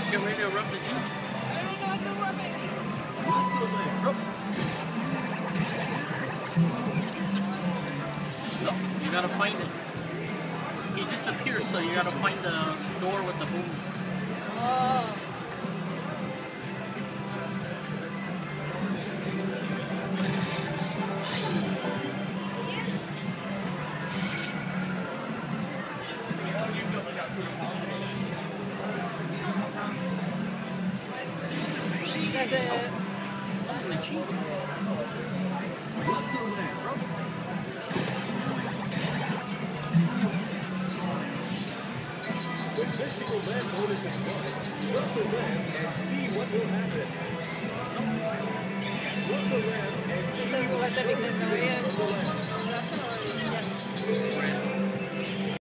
Get ready to rub the Jeep. I don't know how to rub it. Rub. Look, you gotta find it. He disappears, so you gotta find the door with the booms. Oh. Does it? Something to cheat. When mystical land bonus is won, rub the lamp and see what will happen. Rub the lamp and choose Eso va a ser the Victor lamp. Gabriel.